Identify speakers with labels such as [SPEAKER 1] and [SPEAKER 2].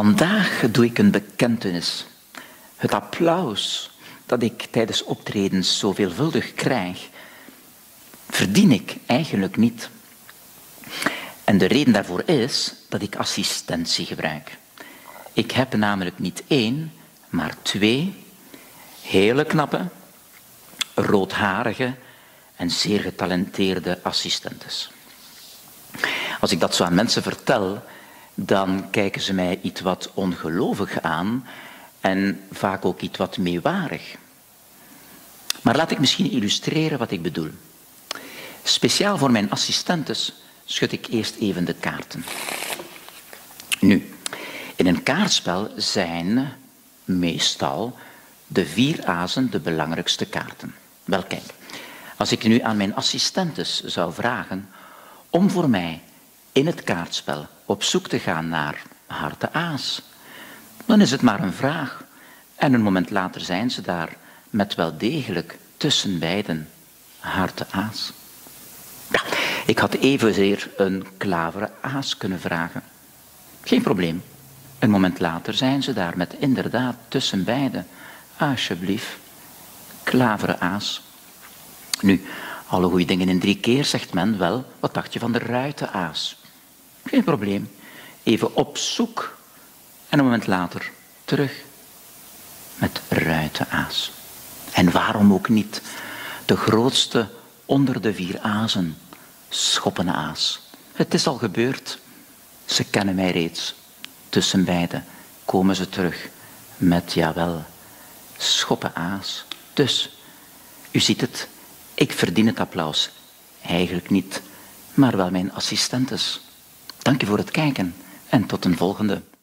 [SPEAKER 1] Vandaag doe ik een bekentenis. Het applaus dat ik tijdens optredens zo veelvuldig krijg, verdien ik eigenlijk niet. En de reden daarvoor is dat ik assistentie gebruik. Ik heb namelijk niet één, maar twee hele knappe, roodharige en zeer getalenteerde assistentes. Als ik dat zo aan mensen vertel, dan kijken ze mij iets wat ongelovig aan en vaak ook iets wat meewarig. Maar laat ik misschien illustreren wat ik bedoel. Speciaal voor mijn assistentes schud ik eerst even de kaarten. Nu, in een kaartspel zijn meestal de 4 azen de belangrijkste kaarten. Wel kijk, als ik nu aan mijn assistentes zou vragen om voor mij in het kaartspel op zoek te gaan naar harte aas, dan is het maar een vraag. En een moment later zijn ze daar met wel degelijk tussen beiden harte aas. Ja, ik had evenzeer een klaveren aas kunnen vragen. Geen probleem. Een moment later zijn ze daar met inderdaad tussen beiden. Alsjeblieft, klaveren aas. Nu, alle goede dingen in 3 keer, zegt men wel. Wat dacht je van de ruitenaas? Geen probleem. Even op zoek. En een moment later terug met ruitenaas. En waarom ook niet? De grootste onder de 4 azen. Schoppenaas. Het is al gebeurd. Ze kennen mij reeds. Tussen beiden komen ze terug met, jawel, schoppenaas. Dus, u ziet het, ik verdien het applaus. Eigenlijk niet, maar wel mijn assistentes. Dank je voor het kijken en tot een volgende.